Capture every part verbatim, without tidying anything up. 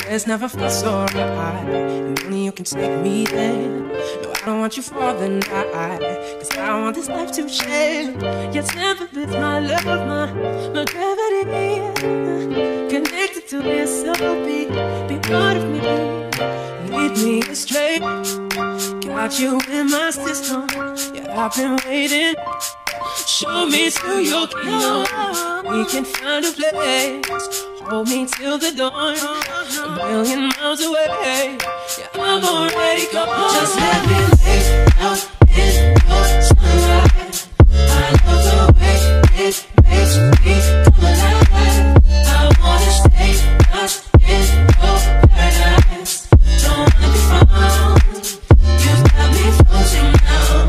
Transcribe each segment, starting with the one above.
it's never felt so right. And only you can take me there. No, I don't want you for the night, cause I want this life to change. Your temperament, my love, my, my gravity, connected to this soulbeat. Be part of me, lead me astray. Got you in my system, yeah, I've been waiting. Show me to your kingdom, we can find a place. Hold me till the dawn, a million miles away. Yeah, I'm already gone. Just let me lay out in your sunlight. I love the way it makes me come alive. I wanna stay lost in your paradise. Don't wanna be found, you've got me floating now.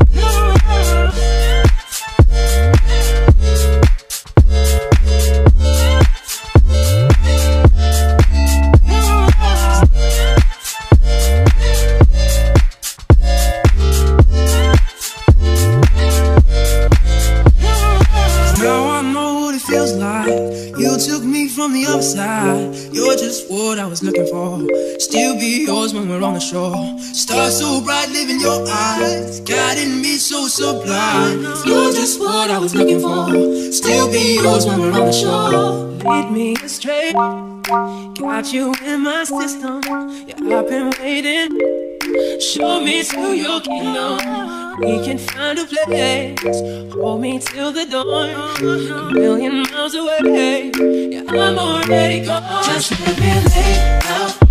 From the other side, you're just what I was looking for. Still be yours when we're on the shore. Stars so bright, live in your eyes, guiding me so sublime. You're just what I was looking for. Still be yours when we're on the shore. Lead me astray, got you in my system. Yeah, I've been waiting. Show me to your kingdom, we can find a place. Hold me till the dawn, a million miles away. Yeah, I'm already gone. Just let me lay out